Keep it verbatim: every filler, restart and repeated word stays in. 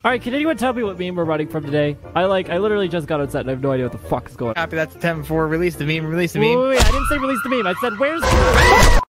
All right, can anyone tell me what meme we're running from today? I like, I literally just got on set and I have no idea what the fuck is going on. Copy, that's ten four. Release the meme, release the Wait, meme. wait, wait, I didn't say release the meme. I said, where's...